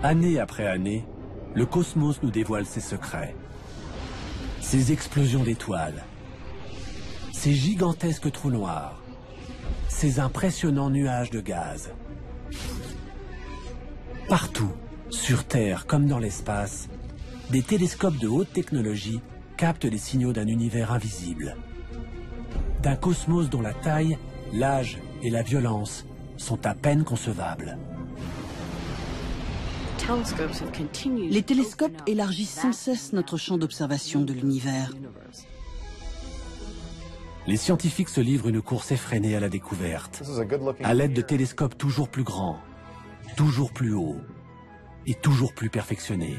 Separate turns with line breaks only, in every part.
Année après année, le cosmos nous dévoile ses secrets. Ses explosions d'étoiles, ses gigantesques trous noirs, ses impressionnants nuages de gaz. Partout, sur Terre comme dans l'espace, des télescopes de haute technologie captent les signaux d'un univers invisible. D'un cosmos dont la taille, l'âge et la violence sont à peine concevables.
Les télescopes élargissent sans cesse notre champ d'observation de l'univers.
Les scientifiques se livrent une course effrénée à la découverte, à l'aide de télescopes toujours plus grands, toujours plus hauts et toujours plus perfectionnés.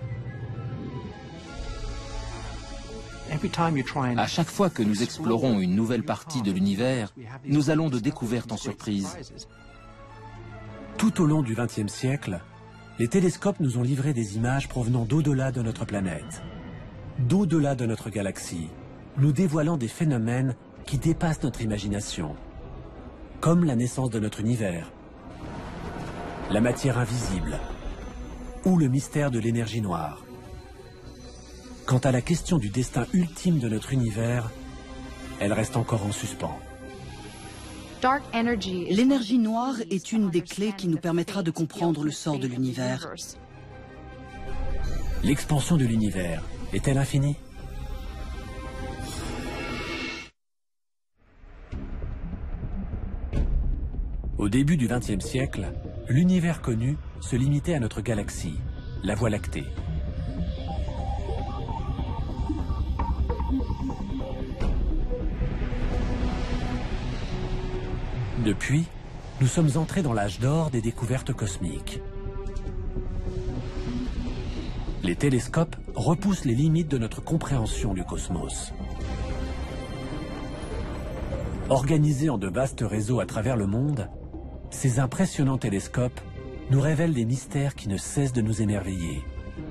À chaque fois que nous explorons une nouvelle partie de l'univers, nous allons de découverte en surprise.
Tout au long du XXe siècle, les télescopes nous ont livré des images provenant d'au-delà de notre planète, d'au-delà de notre galaxie, nous dévoilant des phénomènes qui dépassent notre imagination, comme la naissance de notre univers, la matière invisible ou le mystère de l'énergie noire. Quant à la question du destin ultime de notre univers, elle reste encore en suspens.
L'énergie noire est une des clés qui nous permettra de comprendre le sort de l'univers.
L'expansion de l'univers est-elle infinie? Au début du XXe siècle, l'univers connu se limitait à notre galaxie, la Voie lactée. Depuis, nous sommes entrés dans l'âge d'or des découvertes cosmiques. Les télescopes repoussent les limites de notre compréhension du cosmos. Organisés en de vastes réseaux à travers le monde, ces impressionnants télescopes nous révèlent des mystères qui ne cessent de nous émerveiller.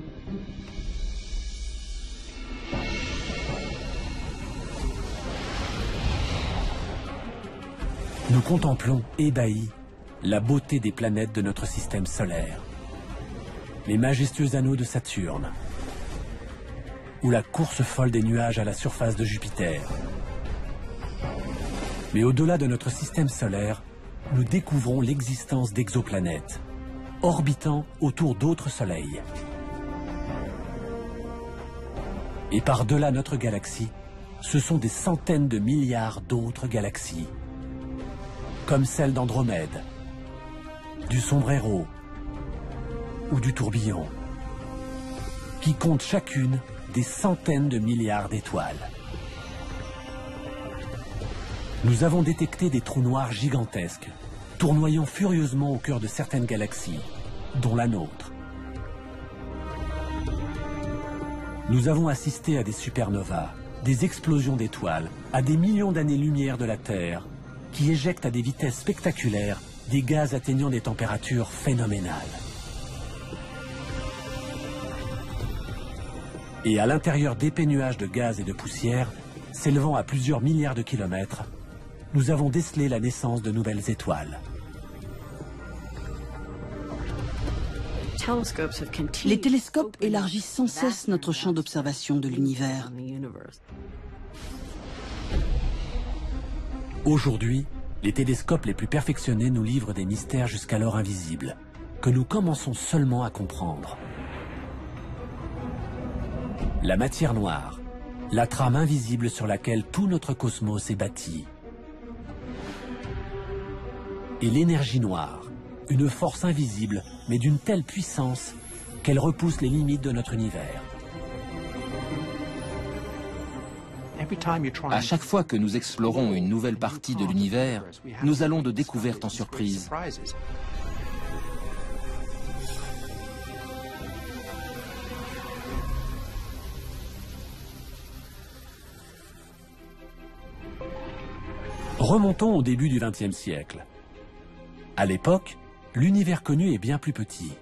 Nous contemplons, ébahis, la beauté des planètes de notre système solaire, les majestueux anneaux de Saturne, ou la course folle des nuages à la surface de Jupiter. Mais au-delà de notre système solaire, nous découvrons l'existence d'exoplanètes, orbitant autour d'autres soleils. Et par-delà notre galaxie, ce sont des centaines de milliards d'autres galaxies, comme celle d'Andromède, du Sombrero ou du Tourbillon, qui comptent chacune des centaines de milliards d'étoiles. Nous avons détecté des trous noirs gigantesques, tournoyant furieusement au cœur de certaines galaxies, dont la nôtre. Nous avons assisté à des supernovas, des explosions d'étoiles, à des millions d'années-lumière de la Terre, qui éjectent à des vitesses spectaculaires des gaz atteignant des températures phénoménales. Et à l'intérieur d'épais nuages de gaz et de poussière, s'élevant à plusieurs milliards de kilomètres, nous avons décelé la naissance de nouvelles étoiles.
Les télescopes élargissent sans cesse notre champ d'observation de l'univers.
Aujourd'hui, les télescopes les plus perfectionnés nous livrent des mystères jusqu'alors invisibles, que nous commençons seulement à comprendre. La matière noire, la trame invisible sur laquelle tout notre cosmos est bâti. Et l'énergie noire, une force invisible, mais d'une telle puissance qu'elle repousse les limites de notre univers.
À chaque fois que nous explorons une nouvelle partie de l'univers, nous allons de découverte en surprise.
Remontons au début du XXe siècle. À l'époque, l'univers connu est bien plus petit.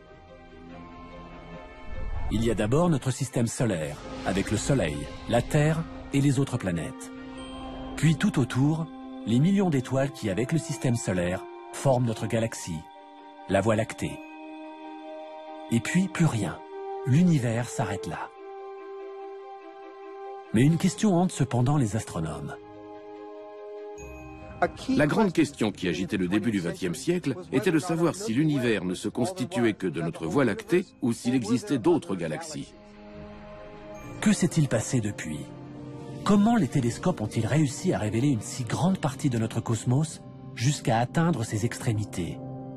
Il y a d'abord notre système solaire, avec le Soleil, la Terre et les autres planètes. Puis tout autour, les millions d'étoiles qui, avec le système solaire, forment notre galaxie, la Voie lactée. Et puis, plus rien. L'univers s'arrête là. Mais une question hante cependant les astronomes.
La grande question qui agitait le début du XXe siècle était de savoir si l'univers ne se constituait que de notre Voie lactée ou s'il existait d'autres galaxies.
Que s'est-il passé depuis? Comment les télescopes ont-ils réussi à révéler une si grande partie de notre cosmos jusqu'à atteindre ses extrémités?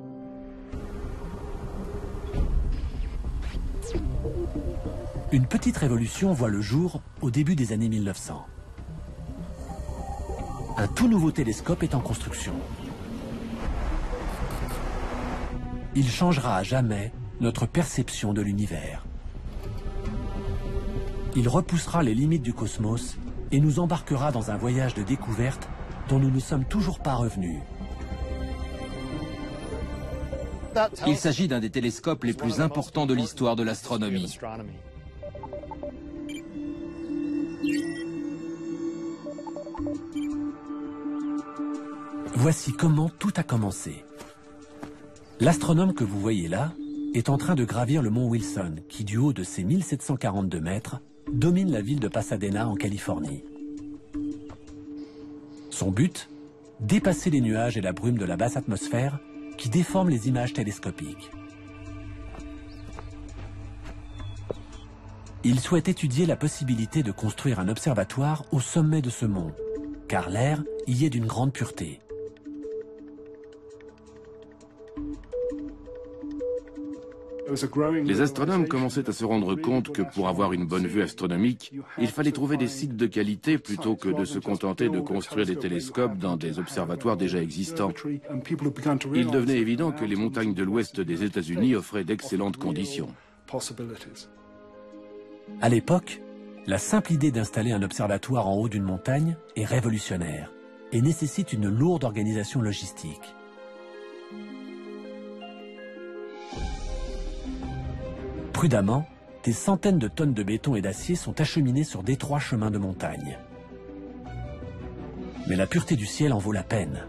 Une petite révolution voit le jour au début des années 1900. Un tout nouveau télescope est en construction. Il changera à jamais notre perception de l'univers. Il repoussera les limites du cosmos et nous embarquera dans un voyage de découverte dont nous ne sommes toujours pas revenus.
Il s'agit d'un des télescopes les plus importants de l'histoire de l'astronomie.
Voici comment tout a commencé. L'astronome que vous voyez là est en train de gravir le mont Wilson, qui du haut de ses 1742 mètres, domine la ville de Pasadena en Californie. Son but? Dépasser les nuages et la brume de la basse atmosphère qui déforment les images télescopiques. Il souhaite étudier la possibilité de construire un observatoire au sommet de ce mont, car l'air y est d'une grande pureté.
Les astronomes commençaient à se rendre compte que pour avoir une bonne vue astronomique, il fallait trouver des sites de qualité plutôt que de se contenter de construire des télescopes dans des observatoires déjà existants. Il devenait évident que les montagnes de l'ouest des États-Unis offraient d'excellentes conditions.
À l'époque, la simple idée d'installer un observatoire en haut d'une montagne est révolutionnaire et nécessite une lourde organisation logistique. Prudemment, des centaines de tonnes de béton et d'acier sont acheminées sur d'étroits chemins de montagne. Mais la pureté du ciel en vaut la peine.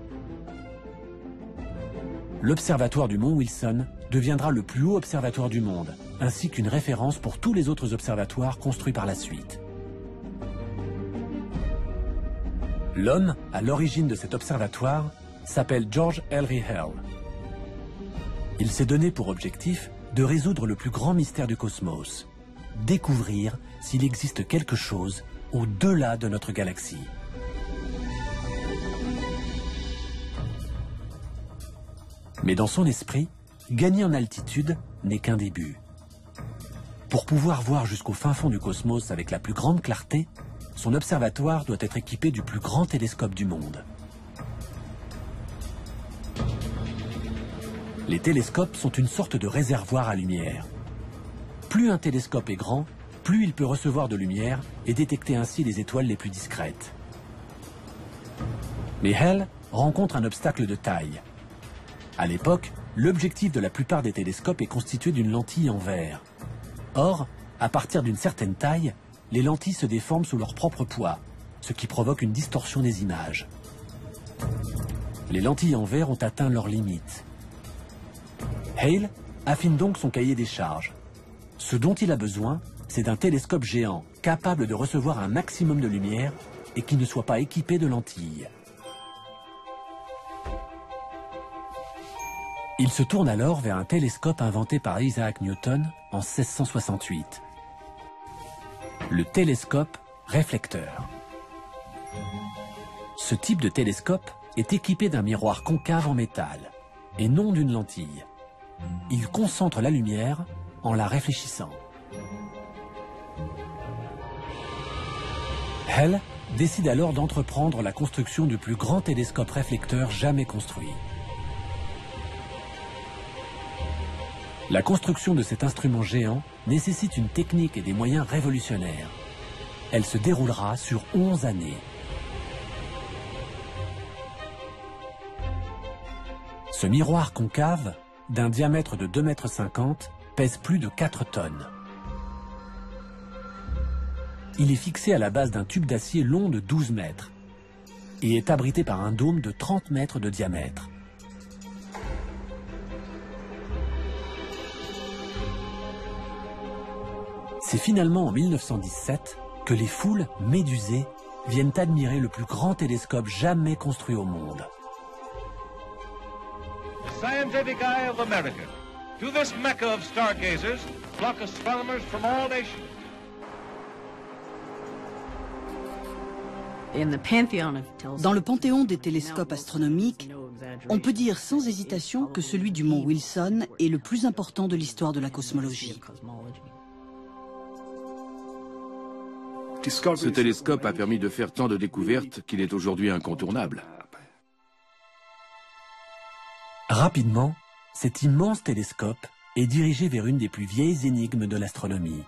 L'observatoire du mont Wilson deviendra le plus haut observatoire du monde, ainsi qu'une référence pour tous les autres observatoires construits par la suite. L'homme à l'origine de cet observatoire s'appelle George Ellery Hale. Il s'est donné pour objectif de résoudre le plus grand mystère du cosmos, découvrir s'il existe quelque chose au-delà de notre galaxie. Mais dans son esprit, gagner en altitude n'est qu'un début. Pour pouvoir voir jusqu'au fin fond du cosmos avec la plus grande clarté, son observatoire doit être équipé du plus grand télescope du monde. Les télescopes sont une sorte de réservoir à lumière. Plus un télescope est grand, plus il peut recevoir de lumière et détecter ainsi les étoiles les plus discrètes. Mais Hale rencontre un obstacle de taille. À l'époque, l'objectif de la plupart des télescopes est constitué d'une lentille en verre. Or, à partir d'une certaine taille, les lentilles se déforment sous leur propre poids, ce qui provoque une distorsion des images. Les lentilles en verre ont atteint leurs limites. Hale affine donc son cahier des charges. Ce dont il a besoin, c'est d'un télescope géant capable de recevoir un maximum de lumière et qui ne soit pas équipé de lentilles. Il se tourne alors vers un télescope inventé par Isaac Newton en 1668. Le télescope réflecteur. Ce type de télescope est équipé d'un miroir concave en métal et non d'une lentille. Il concentre la lumière en la réfléchissant. Hale décide alors d'entreprendre la construction du plus grand télescope réflecteur jamais construit. La construction de cet instrument géant nécessite une technique et des moyens révolutionnaires. Elle se déroulera sur 11 années. Ce miroir concave, d'un diamètre de 2,50 m, pèse plus de 4 tonnes. Il est fixé à la base d'un tube d'acier long de 12 mètres et est abrité par un dôme de 30 mètres de diamètre. C'est finalement en 1917 que les foules, médusées, viennent admirer le plus grand télescope jamais construit au monde.
The scientific eye of America. To this mecca of stargazers flock astronomers from all nations.
Dans le panthéon des télescopes astronomiques, on peut dire sans hésitation que celui du mont Wilson est le plus important de l'histoire de la cosmologie.
Ce télescope a permis de faire tant de découvertes qu'il est aujourd'hui incontournable.
Rapidement, cet immense télescope est dirigé vers une des plus vieilles énigmes de l'astronomie.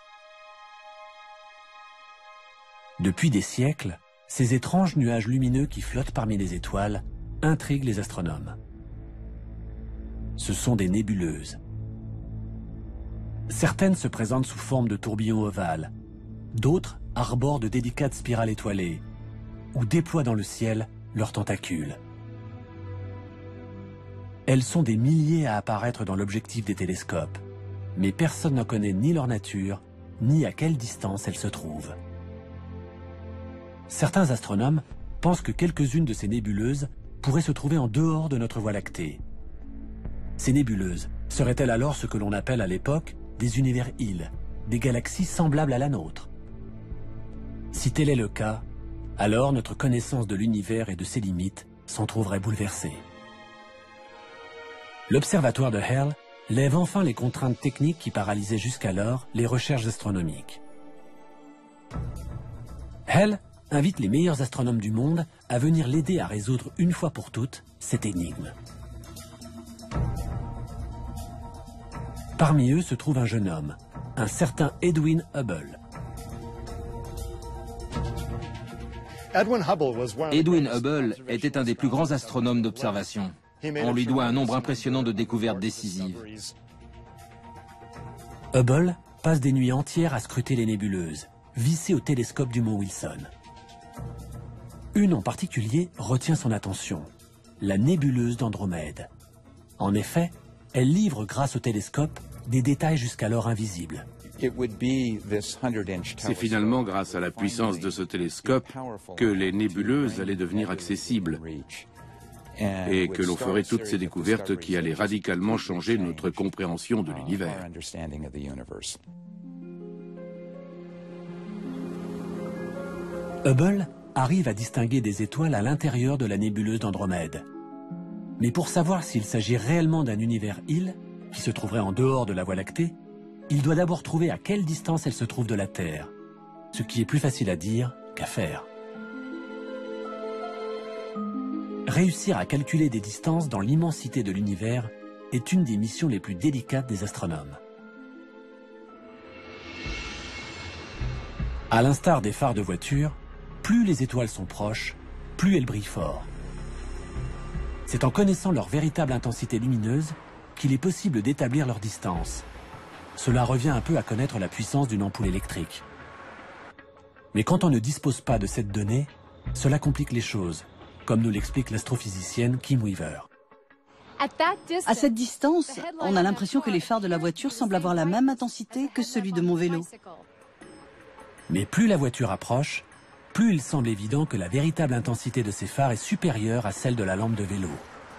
Depuis des siècles, ces étranges nuages lumineux qui flottent parmi les étoiles intriguent les astronomes. Ce sont des nébuleuses. Certaines se présentent sous forme de tourbillons ovales, d'autres arborent de délicates spirales étoilées ou déploient dans le ciel leurs tentacules. Elles sont des milliers à apparaître dans l'objectif des télescopes, mais personne n'en connaît ni leur nature, ni à quelle distance elles se trouvent. Certains astronomes pensent que quelques-unes de ces nébuleuses pourraient se trouver en dehors de notre Voie lactée. Ces nébuleuses seraient-elles alors ce que l'on appelle à l'époque des univers-îles, des galaxies semblables à la nôtre? Si tel est le cas, alors notre connaissance de l'univers et de ses limites s'en trouverait bouleversée. L'observatoire de Hale lève enfin les contraintes techniques qui paralysaient jusqu'alors les recherches astronomiques. Hale invite les meilleurs astronomes du monde à venir l'aider à résoudre une fois pour toutes cette énigme. Parmi eux se trouve un jeune homme, un certain Edwin Hubble.
Edwin Hubble était un des plus grands astronomes d'observation. On lui doit un nombre impressionnant de découvertes décisives.
Hubble passe des nuits entières à scruter les nébuleuses, vissées au télescope du mont Wilson. Une en particulier retient son attention, la nébuleuse d'Andromède. En effet, elle livre grâce au télescope des détails jusqu'alors invisibles.
C'est finalement grâce à la puissance de ce télescope que les nébuleuses allaient devenir accessibles et que l'on ferait toutes ces découvertes qui allaient radicalement changer notre compréhension de l'univers.
Hubble arrive à distinguer des étoiles à l'intérieur de la nébuleuse d'Andromède. Mais pour savoir s'il s'agit réellement d'un univers-île, qui se trouverait en dehors de la Voie lactée, il doit d'abord trouver à quelle distance elle se trouve de la Terre, ce qui est plus facile à dire qu'à faire. Réussir à calculer des distances dans l'immensité de l'univers est une des missions les plus délicates des astronomes. À l'instar des phares de voiture, plus les étoiles sont proches, plus elles brillent fort. C'est en connaissant leur véritable intensité lumineuse qu'il est possible d'établir leur distance. Cela revient un peu à connaître la puissance d'une ampoule électrique. Mais quand on ne dispose pas de cette donnée, cela complique les choses, comme nous l'explique l'astrophysicienne Kim Weaver.
À cette distance, on a l'impression que les phares de la voiture semblent avoir la même intensité que celui de mon vélo.
Mais plus la voiture approche, plus il semble évident que la véritable intensité de ces phares est supérieure à celle de la lampe de vélo.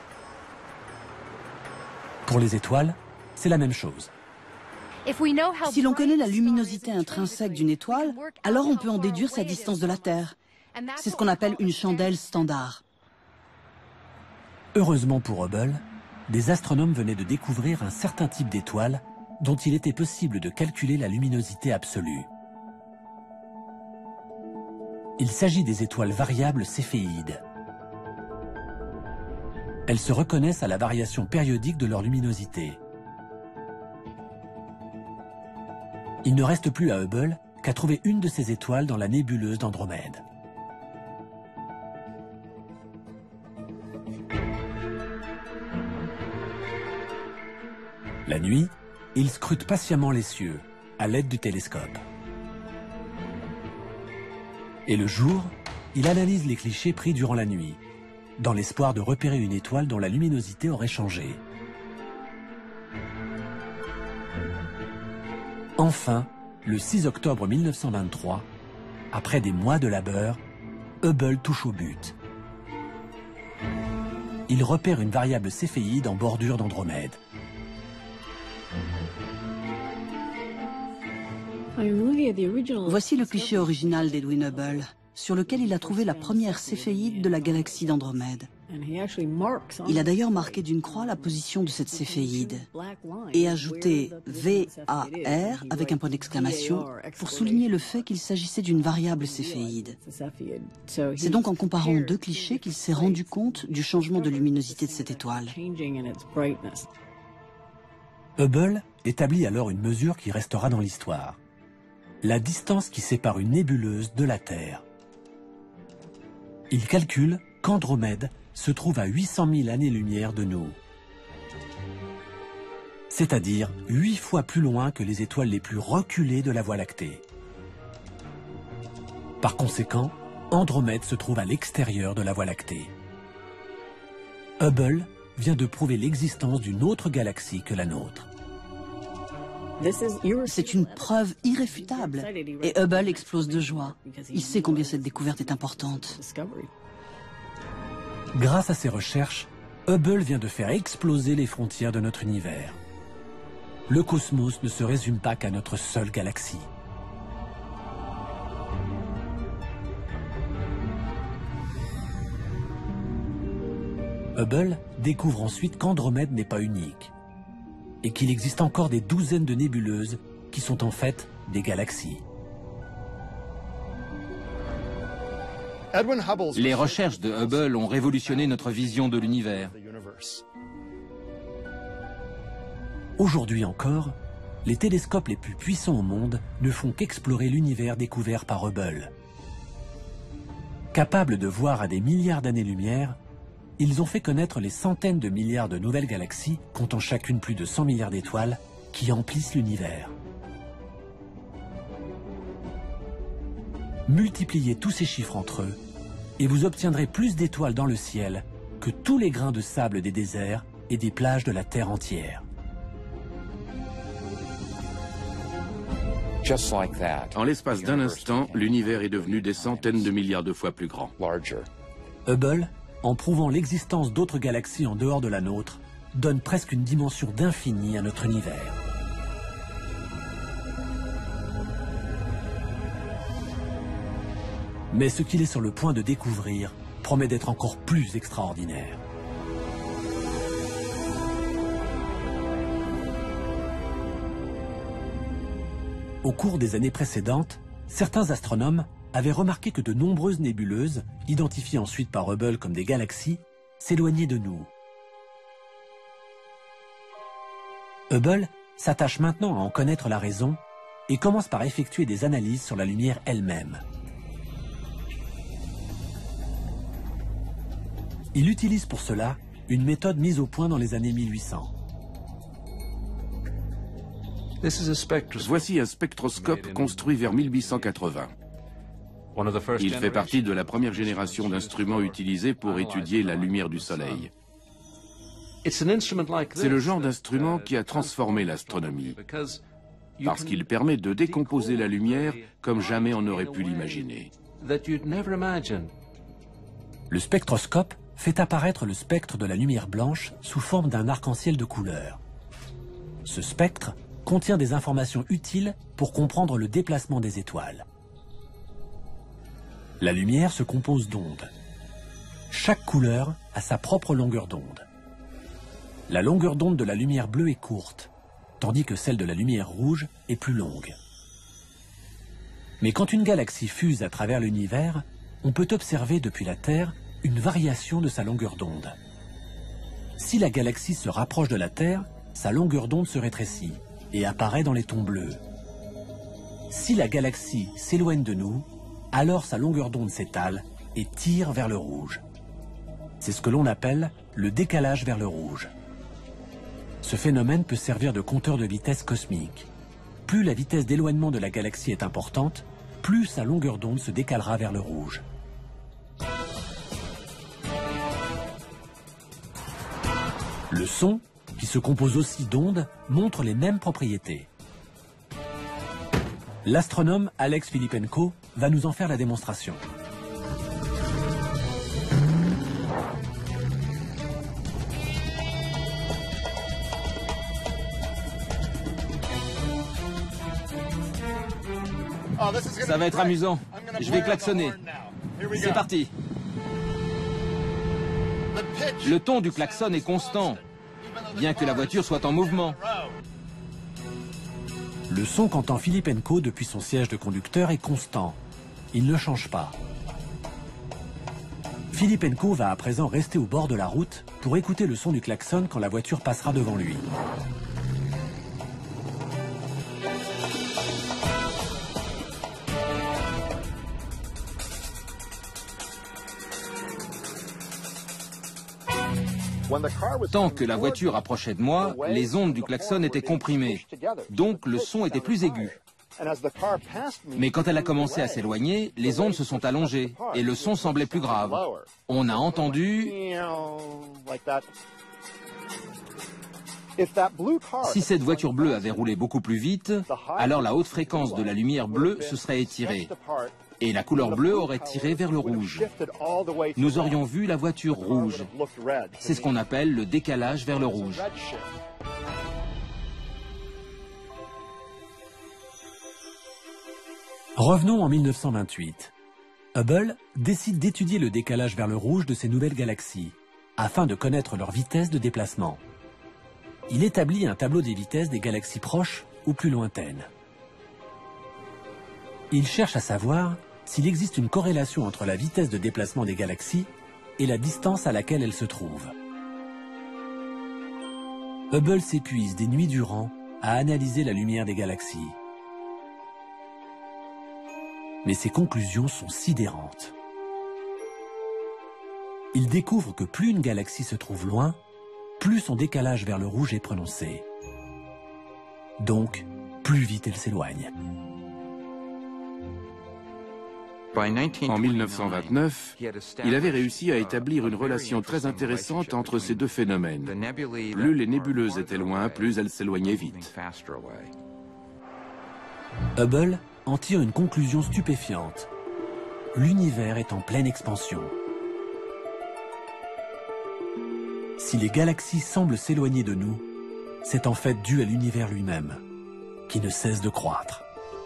Pour les étoiles, c'est la même chose.
Si l'on connaît la luminosité intrinsèque d'une étoile, alors on peut en déduire sa distance de la Terre. C'est ce qu'on appelle une chandelle standard.
Heureusement pour Hubble, des astronomes venaient de découvrir un certain type d'étoile dont il était possible de calculer la luminosité absolue. Il s'agit des étoiles variables céphéides. Elles se reconnaissent à la variation périodique de leur luminosité. Il ne reste plus à Hubble qu'à trouver une de ces étoiles dans la nébuleuse d'Andromède. La nuit, il scrute patiemment les cieux, à l'aide du télescope. Et le jour, il analyse les clichés pris durant la nuit, dans l'espoir de repérer une étoile dont la luminosité aurait changé. Enfin, Le 6 octobre 1923, après des mois de labeur, Hubble touche au but. Il repère une variable céphéide en bordure d'Andromède.
Voici le cliché original d'Edwin Hubble, sur lequel il a trouvé la première céphéide de la galaxie d'Andromède. Il a d'ailleurs marqué d'une croix la position de cette céphéide et ajouté VAR avec un point d'exclamation pour souligner le fait qu'il s'agissait d'une variable céphéide. C'est donc en comparant deux clichés qu'il s'est rendu compte du changement de luminosité de cette étoile.
Hubble établit alors une mesure qui restera dans l'histoire. La distance qui sépare une nébuleuse de la Terre. Il calcule qu'Andromède se trouve à 800 000 années-lumière de nous. C'est-à-dire 8 fois plus loin que les étoiles les plus reculées de la Voie lactée. Par conséquent, Andromède se trouve à l'extérieur de la Voie lactée. Hubble vient de prouver l'existence d'une autre galaxie que la nôtre.
C'est une preuve irréfutable et Hubble explose de joie. Il sait combien cette découverte est importante.
Grâce à ses recherches, Hubble vient de faire exploser les frontières de notre univers. Le cosmos ne se résume pas qu'à notre seule galaxie. Hubble découvre ensuite qu'Andromède n'est pas unique et qu'il existe encore des douzaines de nébuleuses qui sont en fait des galaxies.
Les recherches de Hubble ont révolutionné notre vision de l'univers.
Aujourd'hui encore, les télescopes les plus puissants au monde ne font qu'explorer l'univers découvert par Hubble. Capables de voir à des milliards d'années-lumière, ils ont fait connaître les centaines de milliards de nouvelles galaxies, comptant chacune plus de 100 milliards d'étoiles, qui emplissent l'univers. Multipliez tous ces chiffres entre eux, et vous obtiendrez plus d'étoiles dans le ciel que tous les grains de sable des déserts et des plages de la Terre entière.
En l'espace d'un instant, l'univers est devenu des centaines de milliards de fois plus grand.
Hubble, en prouvant l'existence d'autres galaxies en dehors de la nôtre, donne presque une dimension d'infini à notre univers. Mais ce qu'il est sur le point de découvrir promet d'être encore plus extraordinaire. Au cours des années précédentes, certains astronomes avaient remarqué que de nombreuses nébuleuses, identifiées ensuite par Hubble comme des galaxies, s'éloignaient de nous. Hubble s'attache maintenant à en connaître la raison et commence par effectuer des analyses sur la lumière elle-même. Il utilise pour cela une méthode mise au point dans les années 1800.
Voici un spectroscope construit vers 1880. Il fait partie de la première génération d'instruments utilisés pour étudier la lumière du Soleil. C'est le genre d'instrument qui a transformé l'astronomie, parce qu'il permet de décomposer la lumière comme jamais on n'aurait pu l'imaginer.
Le spectroscope fait apparaître le spectre de la lumière blanche sous forme d'un arc-en-ciel de couleurs. Ce spectre contient des informations utiles pour comprendre le déplacement des étoiles. La lumière se compose d'ondes. Chaque couleur a sa propre longueur d'onde. La longueur d'onde de la lumière bleue est courte, tandis que celle de la lumière rouge est plus longue. Mais quand une galaxie fuse à travers l'univers, on peut observer depuis la Terre une variation de sa longueur d'onde. Si la galaxie se rapproche de la Terre, sa longueur d'onde se rétrécit et apparaît dans les tons bleus. Si la galaxie s'éloigne de nous, alors sa longueur d'onde s'étale et tire vers le rouge. C'est ce que l'on appelle le décalage vers le rouge. Ce phénomène peut servir de compteur de vitesse cosmique. Plus la vitesse d'éloignement de la galaxie est importante, plus sa longueur d'onde se décalera vers le rouge. Le son, qui se compose aussi d'ondes, montre les mêmes propriétés. L'astronome Alex Filippenko va nous en faire la démonstration.
Ça va être amusant. Je vais klaxonner. C'est parti. Le ton du klaxon est constant, bien que la voiture soit en mouvement.
Le son qu'entend Filippenko depuis son siège de conducteur est constant. Il ne change pas. Filippenko va à présent rester au bord de la route pour écouter le son du klaxon quand la voiture passera devant lui.
Tant que la voiture approchait de moi, les ondes du klaxon étaient comprimées, donc le son était plus aigu. Mais quand elle a commencé à s'éloigner, les ondes se sont allongées et le son semblait plus grave. On a entendu... Si cette voiture bleue avait roulé beaucoup plus vite, alors la haute fréquence de la lumière bleue se serait étirée. Et la couleur bleue aurait tiré vers le rouge. Nous aurions vu la voiture rouge. C'est ce qu'on appelle le décalage vers le rouge.
Revenons en 1928. Hubble décide d'étudier le décalage vers le rouge de ces nouvelles galaxies, afin de connaître leur vitesse de déplacement. Il établit un tableau des vitesses des galaxies proches ou plus lointaines. Il cherche à savoir s'il existe une corrélation entre la vitesse de déplacement des galaxies et la distance à laquelle elles se trouvent. Hubble s'épuise des nuits durant à analyser la lumière des galaxies. Mais ses conclusions sont sidérantes. Il découvre que plus une galaxie se trouve loin, plus son décalage vers le rouge est prononcé. Donc, plus vite elle s'éloigne.
En 1929, il avait réussi à établir une relation très intéressante entre ces deux phénomènes. Plus les nébuleuses étaient loin, plus elles s'éloignaient vite.
Hubble en tire une conclusion stupéfiante. L'univers est en pleine expansion. Si les galaxies semblent s'éloigner de nous, c'est en fait dû à l'univers lui-même, qui ne cesse de croître.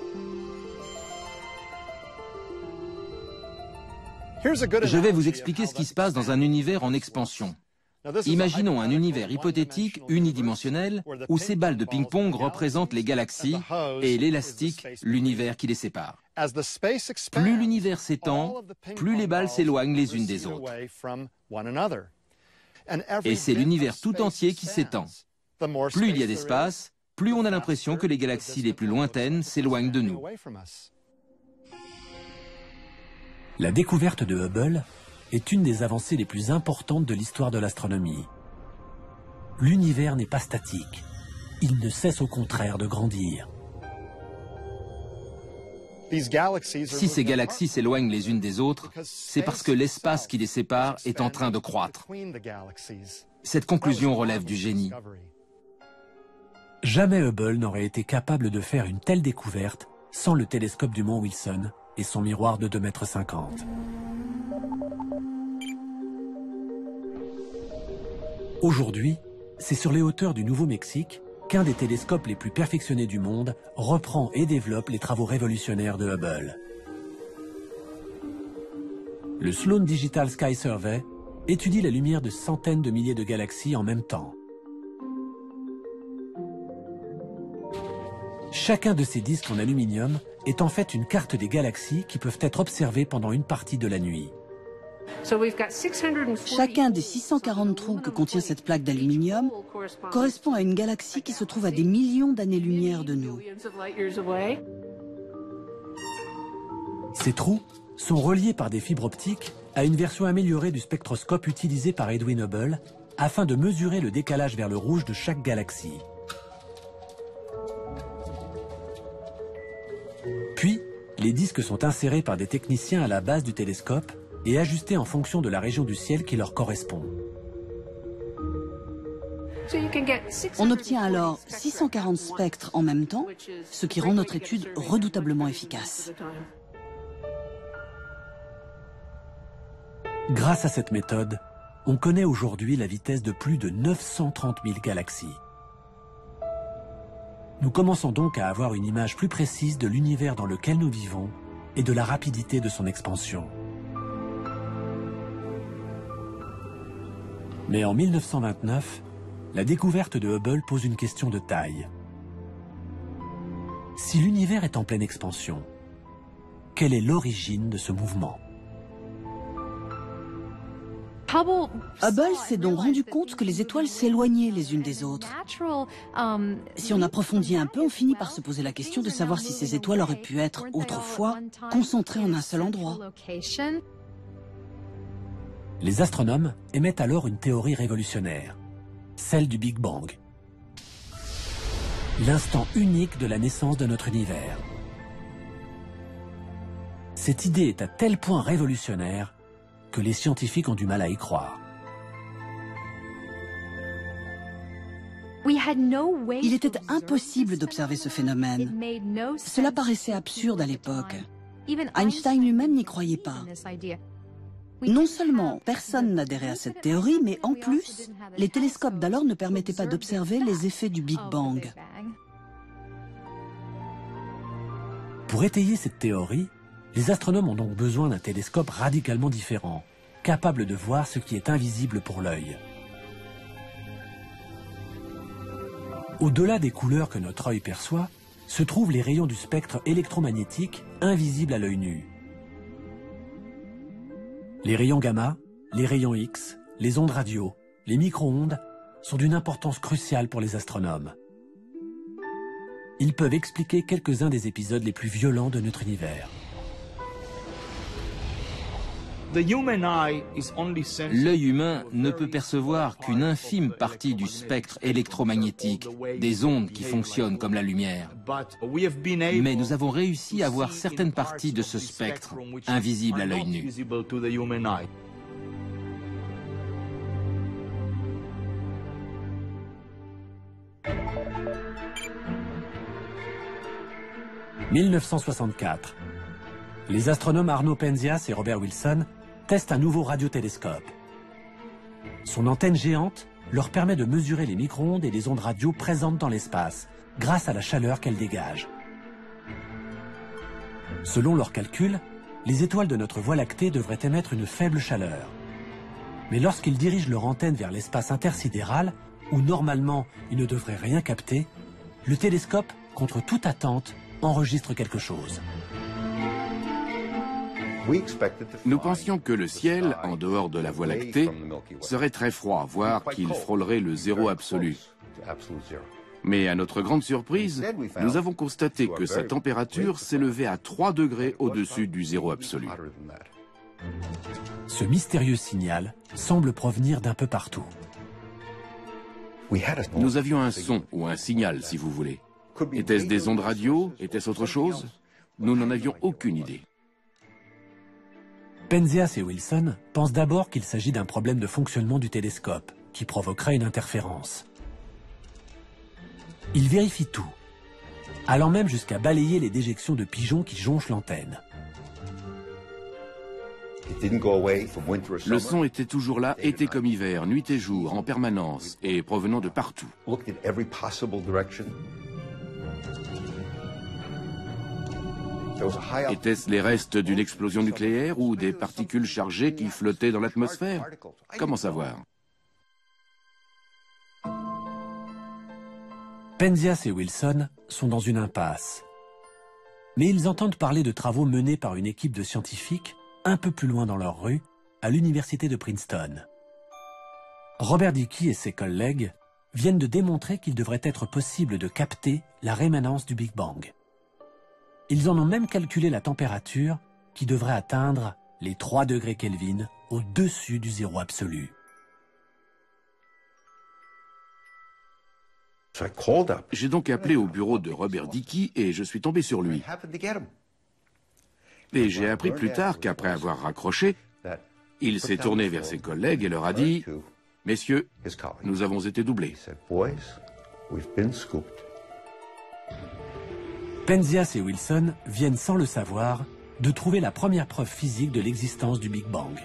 Je vais vous expliquer ce qui se passe dans un univers en expansion. Imaginons un univers hypothétique unidimensionnel où ces balles de ping-pong représentent les galaxies et l'élastique, l'univers qui les sépare. Plus l'univers s'étend, plus les balles s'éloignent les unes des autres. Et c'est l'univers tout entier qui s'étend. Plus il y a d'espace, plus on a l'impression que les galaxies les plus lointaines s'éloignent de nous.
La découverte de Hubble est une des avancées les plus importantes de l'histoire de l'astronomie. L'univers n'est pas statique. Il ne cesse au contraire de grandir.
Si ces galaxies s'éloignent les unes des autres, c'est parce que l'espace qui les sépare est en train de croître. Cette conclusion relève du génie.
Jamais Hubble n'aurait été capable de faire une telle découverte sans le télescope du mont Wilson et son miroir de 2,50 m. Aujourd'hui, c'est sur les hauteurs du Nouveau-Mexique qu'un des télescopes les plus perfectionnés du monde reprend et développe les travaux révolutionnaires de Hubble. Le Sloan Digital Sky Survey étudie la lumière de centaines de milliers de galaxies en même temps. Chacun de ces disques en aluminium est en fait une carte des galaxies qui peuvent être observées pendant une partie de la nuit.
Chacun des 640 trous que contient cette plaque d'aluminium correspond à une galaxie qui se trouve à des millions d'années-lumière de nous.
Ces trous sont reliés par des fibres optiques à une version améliorée du spectroscope utilisé par Edwin Hubble afin de mesurer le décalage vers le rouge de chaque galaxie. Puis, les disques sont insérés par des techniciens à la base du télescope et ajustés en fonction de la région du ciel qui leur correspond.
On obtient alors 640 spectres en même temps, ce qui rend notre étude redoutablement efficace.
Grâce à cette méthode, on connaît aujourd'hui la vitesse de plus de 930 000 galaxies. Nous commençons donc à avoir une image plus précise de l'univers dans lequel nous vivons et de la rapidité de son expansion. Mais en 1929, la découverte de Hubble pose une question de taille. Si l'univers est en pleine expansion, quelle est l'origine de ce mouvement ?
Hubble s'est donc rendu compte que les étoiles s'éloignaient les unes des autres. Si on approfondit un peu, on finit par se poser la question de savoir si ces étoiles auraient pu être, autrefois, concentrées en un seul endroit.
Les astronomes émettent alors une théorie révolutionnaire, celle du Big Bang. L'instant unique de la naissance de notre univers. Cette idée est à tel point révolutionnaire que les scientifiques ont du mal à y croire.
Il était impossible d'observer ce phénomène. Cela paraissait absurde à l'époque. Einstein lui-même n'y croyait pas. Non seulement personne n'adhérait à cette théorie, mais en plus, les télescopes d'alors ne permettaient pas d'observer les effets du Big Bang.
Pour étayer cette théorie, les astronomes ont donc besoin d'un télescope radicalement différent, capable de voir ce qui est invisible pour l'œil. Au-delà des couleurs que notre œil perçoit, se trouvent les rayons du spectre électromagnétique invisibles à l'œil nu. Les rayons gamma, les rayons X, les ondes radio, les micro-ondes sont d'une importance cruciale pour les astronomes. Ils peuvent expliquer quelques-uns des épisodes les plus violents de notre univers.
L'œil humain ne peut percevoir qu'une infime partie du spectre électromagnétique, des ondes qui fonctionnent comme la lumière. Mais nous avons réussi à voir certaines parties de ce spectre, invisibles à l'œil nu.
« 1964. Les astronomes Arno Penzias et Robert Wilson testent un nouveau radiotélescope. Son antenne géante leur permet de mesurer les micro-ondes et les ondes radio présentes dans l'espace, grâce à la chaleur qu'elles dégagent. Selon leurs calculs, les étoiles de notre Voie lactée devraient émettre une faible chaleur. Mais lorsqu'ils dirigent leur antenne vers l'espace intersidéral, où normalement ils ne devraient rien capter, le télescope, contre toute attente, enregistre quelque chose.
Nous pensions que le ciel, en dehors de la Voie lactée, serait très froid, voire qu'il frôlerait le zéro absolu. Mais à notre grande surprise, nous avons constaté que sa température s'élevait à 3 degrés au-dessus du zéro absolu.
Ce mystérieux signal semble provenir d'un peu partout.
Nous avions un son ou un signal, si vous voulez. Était-ce des ondes radio? Était-ce autre chose? Nous n'en avions aucune idée.
Penzias et Wilson pensent d'abord qu'il s'agit d'un problème de fonctionnement du télescope, qui provoquerait une interférence. Ils vérifient tout, allant même jusqu'à balayer les déjections de pigeons qui jonchent l'antenne.
Le son était toujours là, été comme hiver, nuit et jour, en permanence, et provenant de partout. Étaient-ce les restes d'une explosion nucléaire ou des particules chargées qui flottaient dans l'atmosphère? Comment savoir?
Penzias et Wilson sont dans une impasse. Mais ils entendent parler de travaux menés par une équipe de scientifiques un peu plus loin dans leur rue, à l'université de Princeton. Robert Dicke et ses collègues viennent de démontrer qu'il devrait être possible de capter la rémanence du Big Bang. Ils en ont même calculé la température qui devrait atteindre les 3 degrés Kelvin au-dessus du zéro absolu.
J'ai donc appelé au bureau de Robert Dicke et je suis tombé sur lui. Et j'ai appris plus tard qu'après avoir raccroché, il s'est tourné vers ses collègues et leur a dit « Messieurs, nous avons été doublés.
Penzias et Wilson viennent sans le savoir de trouver la première preuve physique de l'existence du Big Bang.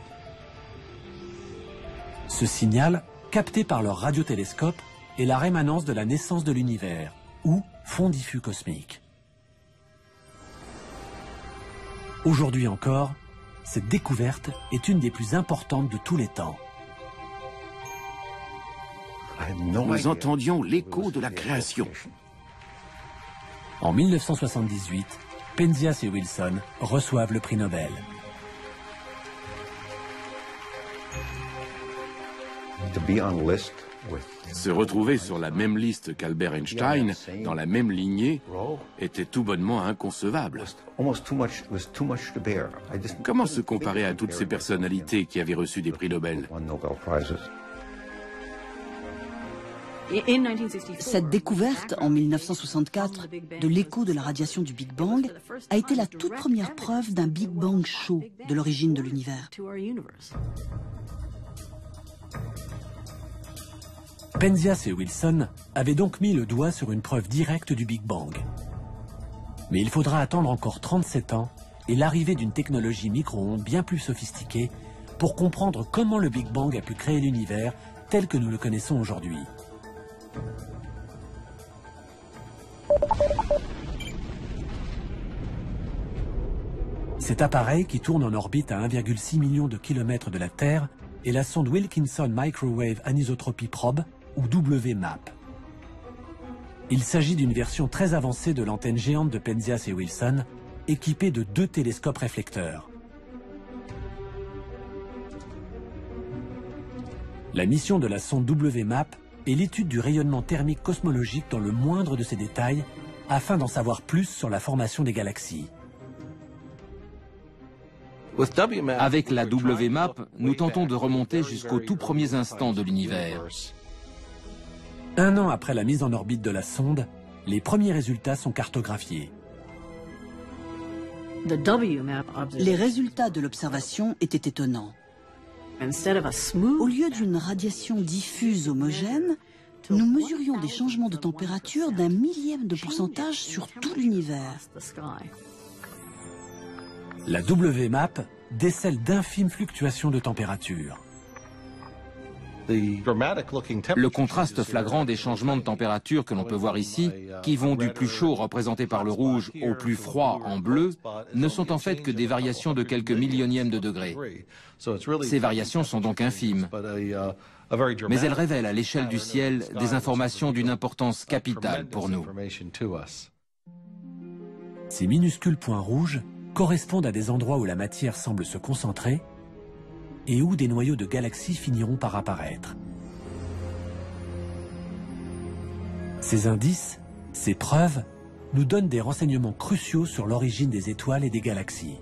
Ce signal, capté par leur radiotélescope, est la rémanence de la naissance de l'univers, ou fond diffus cosmique. Aujourd'hui encore, cette découverte est une des plus importantes de tous les temps.
Nous entendions l'écho de la création.
En 1978, Penzias et Wilson reçoivent le prix Nobel.
Se retrouver sur la même liste qu'Albert Einstein, dans la même lignée, était tout bonnement inconcevable. Comment se comparer à toutes ces personnalités qui avaient reçu des prix Nobel?
Cette découverte, en 1964, de l'écho de la radiation du Big Bang, a été la toute première preuve d'un Big Bang chaud de l'origine de l'univers.
Penzias et Wilson avaient donc mis le doigt sur une preuve directe du Big Bang. Mais il faudra attendre encore 37 ans et l'arrivée d'une technologie micro-ondes bien plus sophistiquée pour comprendre comment le Big Bang a pu créer l'univers tel que nous le connaissons aujourd'hui. Cet appareil, qui tourne en orbite à 1,6 million de kilomètres de la Terre, est la sonde Wilkinson Microwave Anisotropy Probe, ou WMAP. Il s'agit d'une version très avancée de l'antenne géante de Penzias et Wilson, équipée de 2 télescopes réflecteurs. La mission de la sonde WMAP est l'étude du rayonnement thermique cosmologique dans le moindre de ses détails, afin d'en savoir plus sur la formation des galaxies.
Avec la WMAP, nous tentons de remonter jusqu'aux tout premiers instants de l'univers.
1 an après la mise en orbite de la sonde, les premiers résultats sont cartographiés.
Les résultats de l'observation étaient étonnants. Au lieu d'une radiation diffuse homogène, nous mesurions des changements de température d'1 millième de pourcentage sur tout l'univers.
La WMAP décèle d'infimes fluctuations de température.
Le contraste flagrant des changements de température que l'on peut voir ici, qui vont du plus chaud représenté par le rouge au plus froid en bleu, ne sont en fait que des variations de quelques millionièmes de degrés. Ces variations sont donc infimes, mais elles révèlent à l'échelle du ciel des informations d'une importance capitale pour nous.
Ces minuscules points rouges correspondent à des endroits où la matière semble se concentrer et où des noyaux de galaxies finiront par apparaître. Ces indices, ces preuves, nous donnent des renseignements cruciaux sur l'origine des étoiles et des galaxies.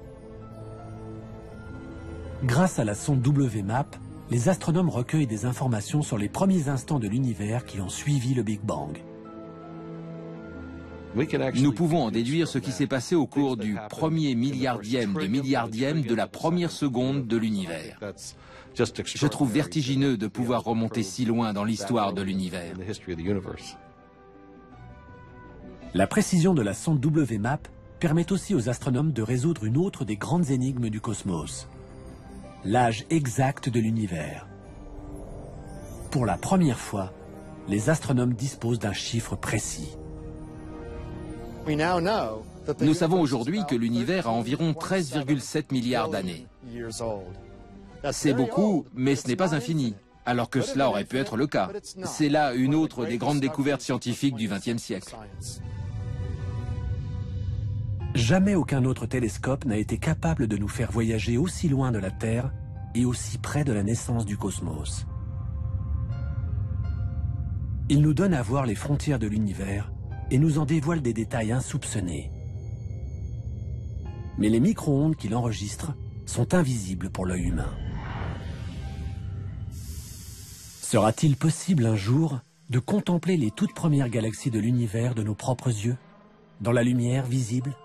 Grâce à la sonde WMAP, les astronomes recueillent des informations sur les premiers instants de l'univers qui ont suivi le Big Bang.
Nous pouvons en déduire ce qui s'est passé au cours du premier milliardième de la première seconde de l'univers. Je trouve vertigineux de pouvoir remonter si loin dans l'histoire de l'univers.
La précision de la sonde WMAP permet aussi aux astronomes de résoudre une autre des grandes énigmes du cosmos: l'âge exact de l'univers. Pour la première fois, les astronomes disposent d'un chiffre précis.
Nous savons aujourd'hui que l'univers a environ 13,7 milliards d'années. C'est beaucoup, mais ce n'est pas infini, alors que cela aurait pu être le cas. C'est là une autre des grandes découvertes scientifiques du XXe siècle.
Jamais aucun autre télescope n'a été capable de nous faire voyager aussi loin de la Terre et aussi près de la naissance du cosmos. Il nous donne à voir les frontières de l'univers et nous en dévoile des détails insoupçonnés. Mais les micro-ondes qu'il enregistre sont invisibles pour l'œil humain. Sera-t-il possible un jour de contempler les toutes premières galaxies de l'univers de nos propres yeux, dans la lumière visible?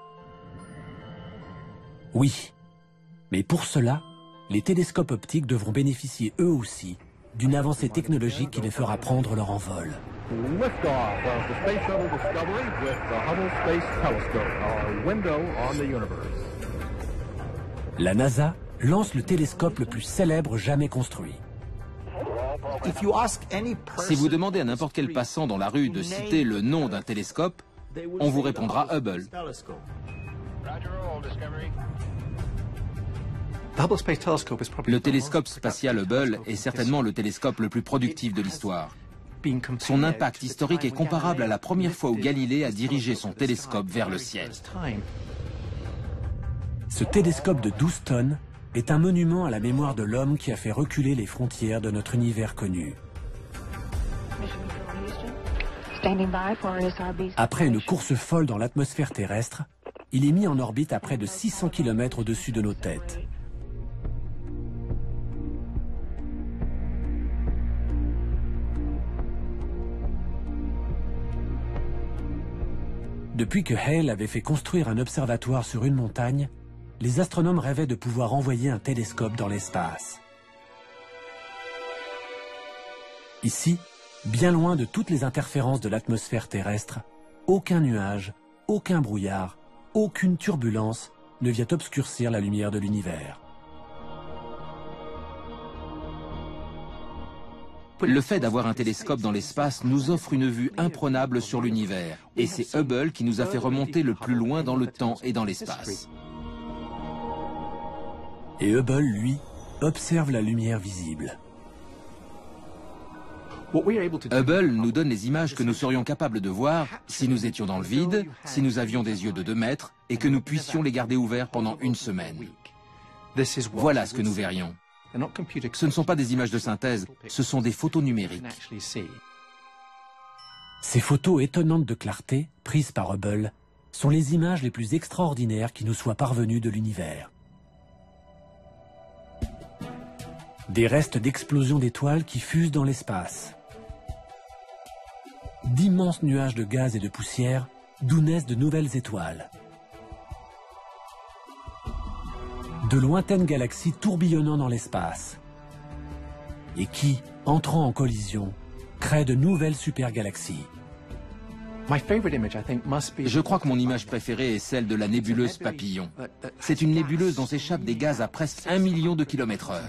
Oui, mais pour cela, les télescopes optiques devront bénéficier eux aussi d'une avancée technologique qui les fera prendre leur envol.
Liftoff of the Space Shuttle Discovery with the Hubble Space Telescope, our window on the universe.
La NASA lance le télescope le plus célèbre jamais construit.
Si vous demandez à n'importe quel passant dans la rue de citer le nom d'un télescope, on vous répondra Hubble. Le télescope spatial Hubble est certainement le télescope le plus productif de l'histoire. Son impact historique est comparable à la première fois où Galilée a dirigé son télescope vers le ciel.
Ce télescope de 12 tonnes est un monument à la mémoire de l'homme qui a fait reculer les frontières de notre univers connu. Après une course folle dans l'atmosphère terrestre, il est mis en orbite à près de 600 km au-dessus de nos têtes. Depuis que Hale avait fait construire un observatoire sur une montagne, les astronomes rêvaient de pouvoir envoyer un télescope dans l'espace. Ici, bien loin de toutes les interférences de l'atmosphère terrestre, aucun nuage, aucun brouillard, aucune turbulence ne vient obscurcir la lumière de l'univers.
Le fait d'avoir un télescope dans l'espace nous offre une vue imprenable sur l'univers, et c'est Hubble qui nous a fait remonter le plus loin dans le temps et dans l'espace.
Et Hubble, lui, observe la lumière visible.
Hubble nous donne les images que nous serions capables de voir si nous étions dans le vide, si nous avions des yeux de 2 mètres et que nous puissions les garder ouverts pendant 1 semaine. Voilà ce que nous verrions. Ce ne sont pas des images de synthèse, ce sont des photos numériques.
Ces photos étonnantes de clarté, prises par Hubble, sont les images les plus extraordinaires qui nous soient parvenues de l'univers. Des restes d'explosions d'étoiles qui fusent dans l'espace. D'immenses nuages de gaz et de poussière d'où naissent de nouvelles étoiles. De lointaines galaxies tourbillonnant dans l'espace. Et qui, entrant en collision, créent de nouvelles supergalaxies.
Je crois que mon image préférée est celle de la nébuleuse Papillon. C'est une nébuleuse dont s'échappent des gaz à presque 1 million de km/h.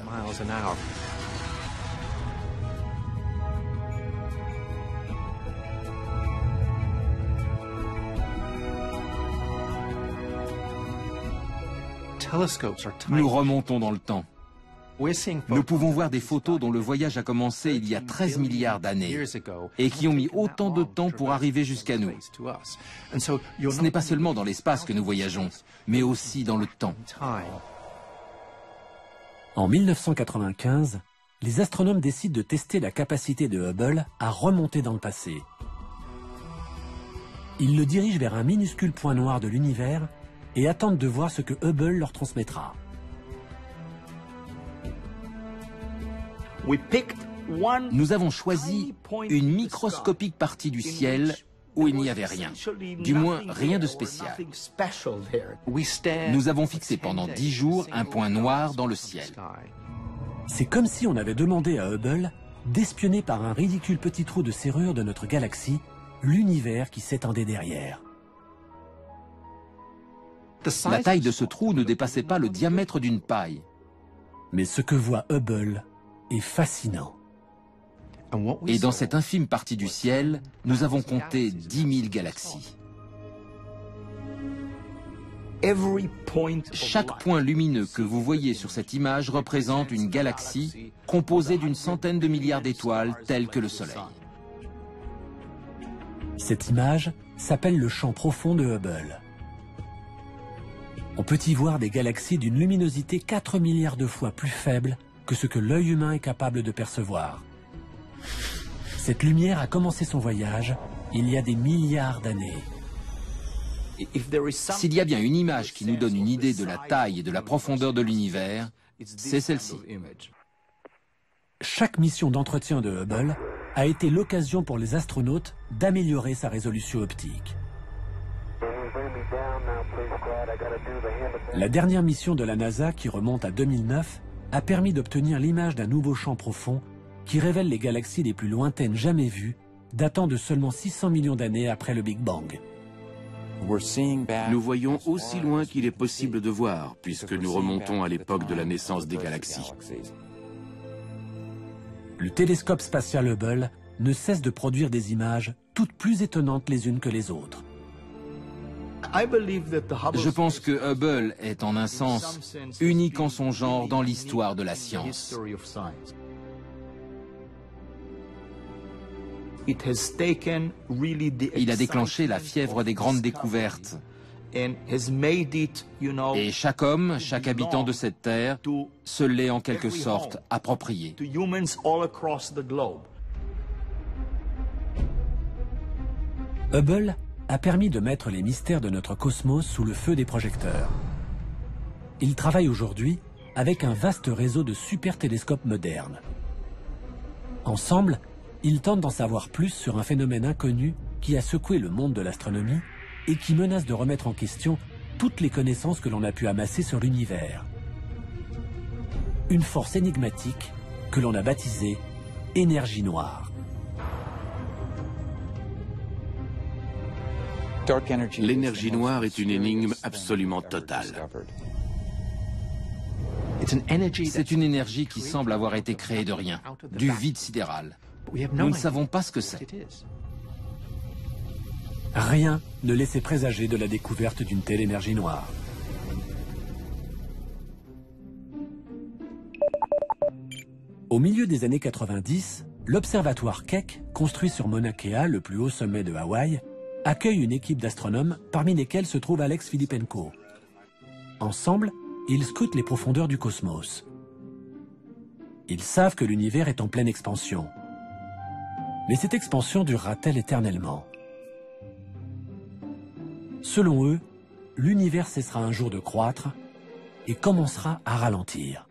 Nous remontons dans le temps. Nous pouvons voir des photos dont le voyage a commencé il y a 13 milliards d'années et qui ont mis autant de temps pour arriver jusqu'à nous. Ce n'est pas seulement dans l'espace que nous voyageons, mais aussi dans le temps.
En 1995, les astronomes décident de tester la capacité de Hubble à remonter dans le passé. Ils le dirigent vers un minuscule point noir de l'univers et attendent de voir ce que Hubble leur transmettra.
Nous avons choisi une microscopique partie du ciel où il n'y avait rien, du moins rien de spécial. Nous avons fixé pendant 10 jours un point noir dans le ciel.
C'est comme si on avait demandé à Hubble d'espionner par un ridicule petit trou de serrure de notre galaxie l'univers qui s'étendait derrière.
La taille de ce trou ne dépassait pas le diamètre d'une paille.
Mais ce que voit Hubble est fascinant.
Et dans cette infime partie du ciel, nous avons compté 10 000 galaxies. Chaque point lumineux que vous voyez sur cette image représente une galaxie composée d'une centaine de milliards d'étoiles telles que le Soleil.
Cette image s'appelle le champ profond de Hubble. On peut y voir des galaxies d'une luminosité 4 milliards de fois plus faible que ce que l'œil humain est capable de percevoir. Cette lumière a commencé son voyage il y a des milliards d'années.
S'il y a bien une image qui nous donne une idée de la taille et de la profondeur de l'univers, c'est celle-ci.
Chaque mission d'entretien de Hubble a été l'occasion pour les astronautes d'améliorer sa résolution optique. La dernière mission de la NASA, qui remonte à 2009, a permis d'obtenir l'image d'un nouveau champ profond qui révèle les galaxies les plus lointaines jamais vues, datant de seulement 600 millions d'années après le Big Bang.
Nous voyons aussi loin qu'il est possible de voir, puisque nous remontons à l'époque de la naissance des galaxies.
Le télescope spatial Hubble ne cesse de produire des images toutes plus étonnantes les unes que les autres.
Je pense que Hubble est en un sens unique en son genre dans l'histoire de la science. Il a déclenché la fièvre des grandes découvertes. Et chaque homme, chaque habitant de cette terre, se l'est en quelque sorte approprié.
Hubble a permis de mettre les mystères de notre cosmos sous le feu des projecteurs. Il travaille aujourd'hui avec un vaste réseau de super télescopes modernes. Ensemble, ils tentent d'en savoir plus sur un phénomène inconnu qui a secoué le monde de l'astronomie et qui menace de remettre en question toutes les connaissances que l'on a pu amasser sur l'univers. Une force énigmatique que l'on a baptisée énergie noire.
L'énergie noire est une énigme absolument totale.
C'est une énergie qui semble avoir été créée de rien, du vide sidéral. Nous ne savons pas ce que c'est.
Rien ne laissait présager de la découverte d'une telle énergie noire. Au milieu des années 90, l'observatoire Keck, construit sur Mauna Kea, le plus haut sommet de Hawaï, accueille une équipe d'astronomes, parmi lesquels se trouve Alex Filippenko. Ensemble, ils scrutent les profondeurs du cosmos. Ils savent que l'univers est en pleine expansion. Mais cette expansion durera-t-elle éternellement? Selon eux, l'univers cessera un jour de croître et commencera à ralentir.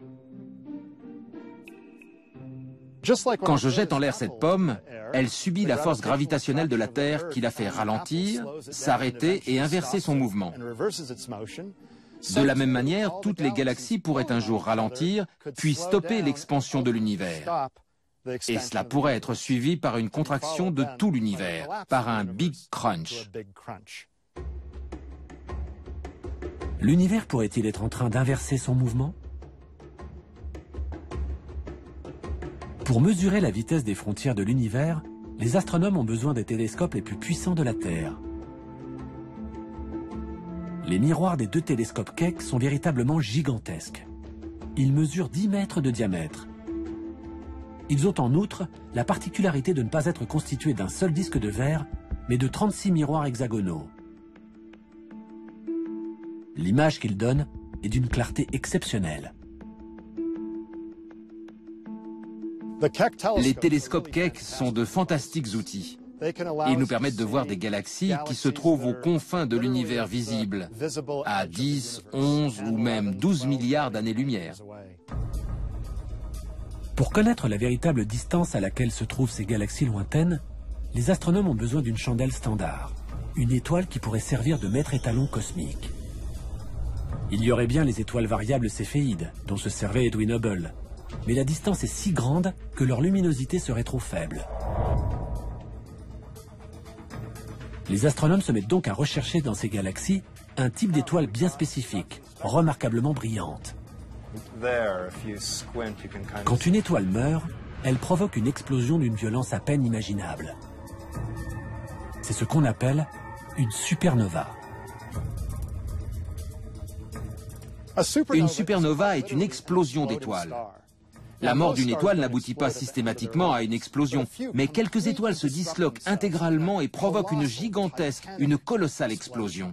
Quand je jette en l'air cette pomme, elle subit la force gravitationnelle de la Terre qui la fait ralentir, s'arrêter et inverser son mouvement. De la même manière, toutes les galaxies pourraient un jour ralentir, puis stopper l'expansion de l'univers. Et cela pourrait être suivi par une contraction de tout l'univers, par un Big Crunch.
L'univers pourrait-il être en train d'inverser son mouvement? Pour mesurer la vitesse des frontières de l'univers, les astronomes ont besoin des télescopes les plus puissants de la Terre. Les miroirs des deux télescopes Keck sont véritablement gigantesques. Ils mesurent 10 mètres de diamètre. Ils ont en outre la particularité de ne pas être constitués d'un seul disque de verre, mais de 36 miroirs hexagonaux. L'image qu'ils donnent est d'une clarté exceptionnelle.
Les télescopes Keck sont de fantastiques outils. Ils nous permettent de voir des galaxies qui se trouvent aux confins de l'univers visible, à 10, 11 ou même 12 milliards d'années-lumière.
Pour connaître la véritable distance à laquelle se trouvent ces galaxies lointaines, les astronomes ont besoin d'une chandelle standard, une étoile qui pourrait servir de maître étalon cosmique. Il y aurait bien les étoiles variables céphéides, dont se servait Edwin Hubble, mais la distance est si grande que leur luminosité serait trop faible. Les astronomes se mettent donc à rechercher dans ces galaxies un type d'étoile bien spécifique, remarquablement brillante. Quand une étoile meurt, elle provoque une explosion d'une violence à peine imaginable. C'est ce qu'on appelle une supernova.
Une supernova est une explosion d'étoiles. La mort d'une étoile n'aboutit pas systématiquement à une explosion, mais quelques étoiles se disloquent intégralement et provoquent une gigantesque, une colossale explosion.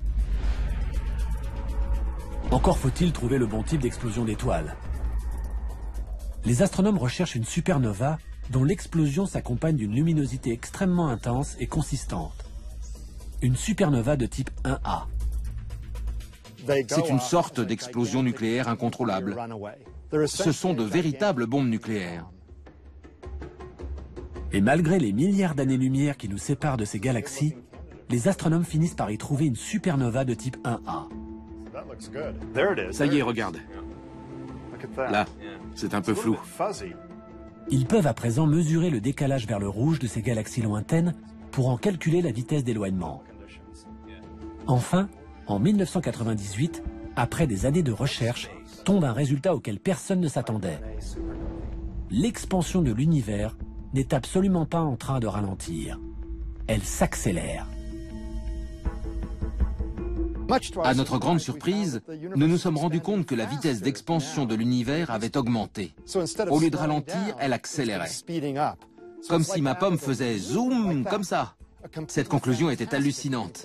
Encore faut-il trouver le bon type d'explosion d'étoiles. Les astronomes recherchent une supernova dont l'explosion s'accompagne d'une luminosité extrêmement intense et consistante. Une supernova de type 1A.
C'est une sorte d'explosion nucléaire incontrôlable. Ce sont de véritables bombes nucléaires.
Et malgré les milliards d'années-lumière qui nous séparent de ces galaxies, les astronomes finissent par y trouver une supernova de type 1A.
Ça y est, regarde. Là, c'est un peu flou.
Ils peuvent à présent mesurer le décalage vers le rouge de ces galaxies lointaines pour en calculer la vitesse d'éloignement. Enfin, en 1998, après des années de recherche, tombe un résultat auquel personne ne s'attendait. L'expansion de l'univers n'est absolument pas en train de ralentir. Elle s'accélère.
À notre grande surprise, nous nous sommes rendus compte que la vitesse d'expansion de l'univers avait augmenté. Au lieu de ralentir, elle accélérait. Comme si ma pomme faisait zoom, comme ça. Cette conclusion était hallucinante.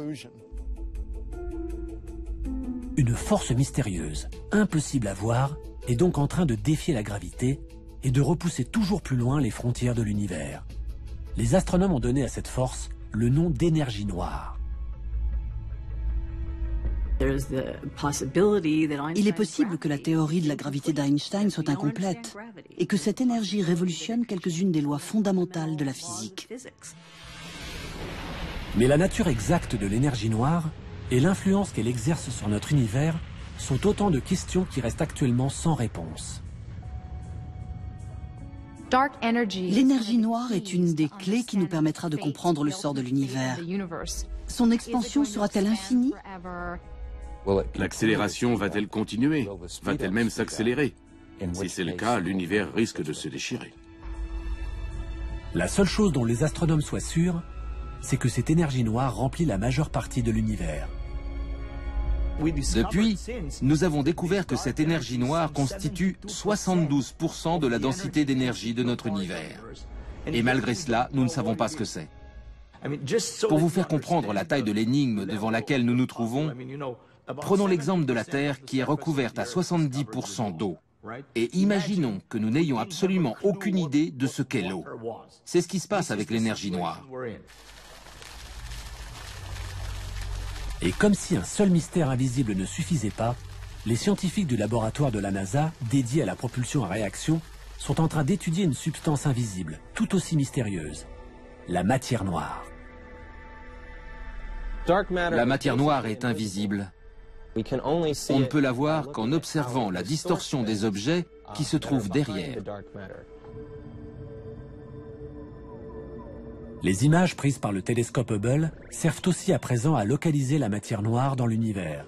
Une force mystérieuse, impossible à voir, est donc en train de défier la gravité et de repousser toujours plus loin les frontières de l'univers. Les astronomes ont donné à cette force le nom d'énergie noire.
Il est possible que la théorie de la gravité d'Einstein soit incomplète et que cette énergie révolutionne quelques-unes des lois fondamentales de la physique.
Mais la nature exacte de l'énergie noire et l'influence qu'elle exerce sur notre univers sont autant de questions qui restent actuellement sans réponse.
L'énergie noire est une des clés qui nous permettra de comprendre le sort de l'univers. Son expansion sera-t-elle infinie ?
L'accélération va-t-elle continuer? Va-t-elle même s'accélérer? Si c'est le cas, l'univers risque de se déchirer.
La seule chose dont les astronomes soient sûrs, c'est que cette énergie noire remplit la majeure partie de l'univers.
Depuis, nous avons découvert que cette énergie noire constitue 72% de la densité d'énergie de notre univers. Et malgré cela, nous ne savons pas ce que c'est. Pour vous faire comprendre la taille de l'énigme devant laquelle nous nous trouvons, prenons l'exemple de la Terre qui est recouverte à 70% d'eau. Et imaginons que nous n'ayons absolument aucune idée de ce qu'est l'eau. C'est ce qui se passe avec l'énergie noire.
Et comme si un seul mystère invisible ne suffisait pas, les scientifiques du laboratoire de la NASA, dédiés à la propulsion à réaction, sont en train d'étudier une substance invisible, tout aussi mystérieuse, la matière noire.
La matière noire est invisible. On ne peut la voir qu'en observant la distorsion des objets qui se trouvent derrière.
Les images prises par le télescope Hubble servent aussi à présent à localiser la matière noire dans l'univers.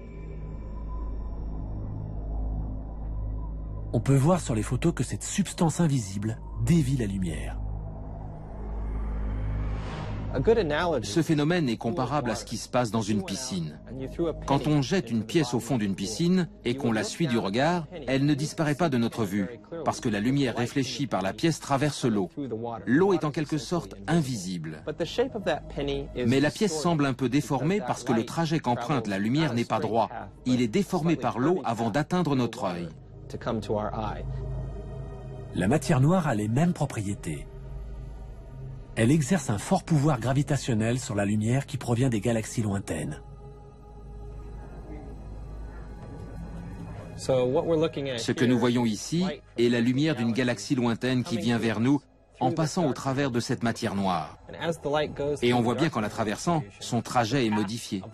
On peut voir sur les photos que cette substance invisible dévie la lumière.
Ce phénomène est comparable à ce qui se passe dans une piscine. Quand on jette une pièce au fond d'une piscine et qu'on la suit du regard, elle ne disparaît pas de notre vue, parce que la lumière réfléchie par la pièce traverse l'eau. L'eau est en quelque sorte invisible. Mais la pièce semble un peu déformée parce que le trajet qu'emprunte la lumière n'est pas droit. Il est déformé par l'eau avant d'atteindre notre œil.
La matière noire a les mêmes propriétés. Elle exerce un fort pouvoir gravitationnel sur la lumière qui provient des galaxies lointaines.
Ce que nous voyons ici est la lumière d'une galaxie lointaine qui vient vers nous en passant au travers de cette matière noire. Et on voit bien qu'en la traversant, son trajet est modifié.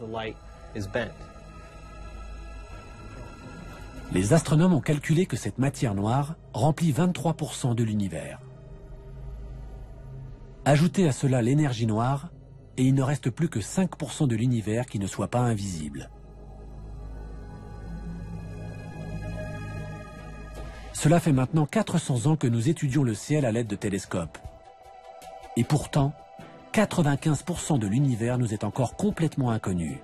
Les astronomes ont calculé que cette matière noire remplit 23% de l'univers. Ajoutez à cela l'énergie noire, et il ne reste plus que 5% de l'univers qui ne soit pas invisible. Cela fait maintenant 400 ans que nous étudions le ciel à l'aide de télescopes. Et pourtant, 95% de l'univers nous est encore complètement inconnu.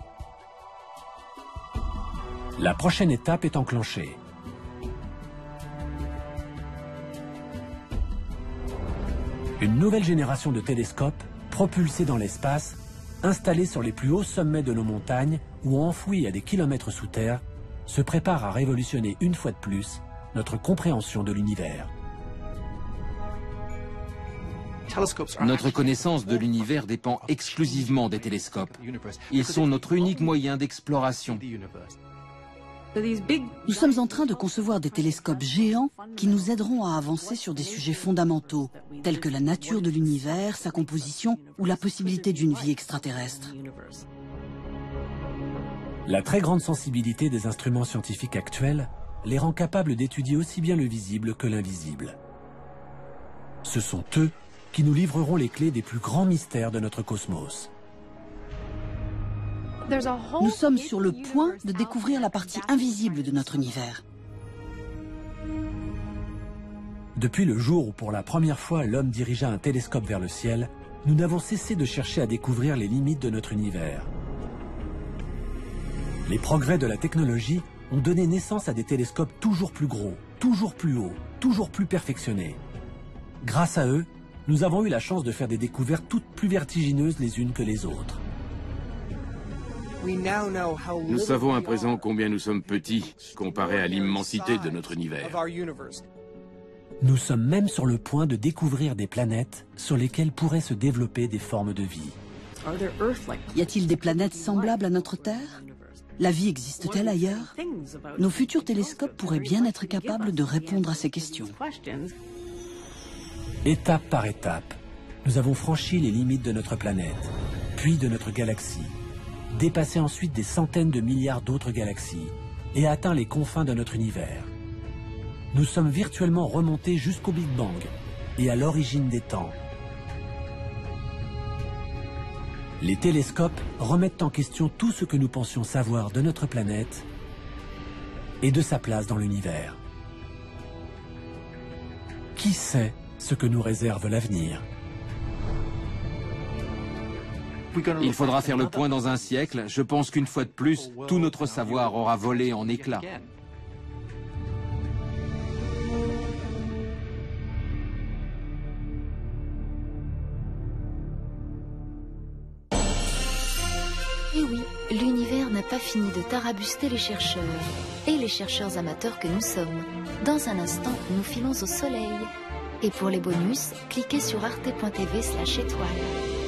La prochaine étape est enclenchée. Une nouvelle génération de télescopes, propulsés dans l'espace, installés sur les plus hauts sommets de nos montagnes ou enfouis à des kilomètres sous terre, se prépare à révolutionner une fois de plus notre compréhension de l'univers.
Notre connaissance de l'univers dépend exclusivement des télescopes. Ils sont notre unique moyen d'exploration.
Nous sommes en train de concevoir des télescopes géants qui nous aideront à avancer sur des sujets fondamentaux, tels que la nature de l'univers, sa composition ou la possibilité d'une vie extraterrestre.
La très grande sensibilité des instruments scientifiques actuels les rend capables d'étudier aussi bien le visible que l'invisible. Ce sont eux qui nous livreront les clés des plus grands mystères de notre cosmos.
Nous sommes sur le point de découvrir la partie invisible de notre univers.
Depuis le jour où pour la première fois l'homme dirigea un télescope vers le ciel, nous n'avons cessé de chercher à découvrir les limites de notre univers. Les progrès de la technologie ont donné naissance à des télescopes toujours plus gros, toujours plus hauts, toujours plus perfectionnés. Grâce à eux, nous avons eu la chance de faire des découvertes toutes plus vertigineuses les unes que les autres.
Nous savons à présent combien nous sommes petits comparé à l'immensité de notre univers.
Nous sommes même sur le point de découvrir des planètes sur lesquelles pourraient se développer des formes de vie.
Y a-t-il des planètes semblables à notre Terre? La vie existe-t-elle ailleurs? Nos futurs télescopes pourraient bien être capables de répondre à ces questions.
Étape par étape, nous avons franchi les limites de notre planète, puis de notre galaxie, dépassé ensuite des centaines de milliards d'autres galaxies et atteint les confins de notre univers. Nous sommes virtuellement remontés jusqu'au Big Bang et à l'origine des temps. Les télescopes remettent en question tout ce que nous pensions savoir de notre planète et de sa place dans l'univers. Qui sait ce que nous réserve l'avenir?
Il faudra faire le point dans un siècle. Je pense qu'une fois de plus, tout notre savoir aura volé en éclats.
Et oui, l'univers n'a pas fini de tarabuster les chercheurs, et les chercheurs amateurs que nous sommes. Dans un instant, nous filons au soleil. Et pour les bonus, cliquez sur arte.tv/étoile.